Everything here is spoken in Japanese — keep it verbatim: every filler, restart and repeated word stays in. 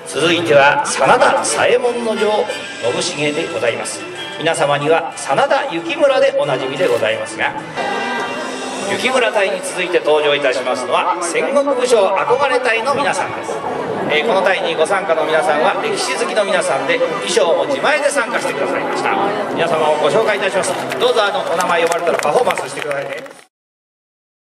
続いては真田左衛門の城信繁でございます。皆様には真田幸村でおなじみでございますが、幸村隊に続いて登場いたしますのは戦国武将憧れ隊の皆さんです。えー、この隊にご参加の皆さんは歴史好きの皆さんで、衣装も自前で参加してくださいました。皆様をご紹介いたします。どうぞあのお名前呼ばれたらパフォーマンスしてくださいね。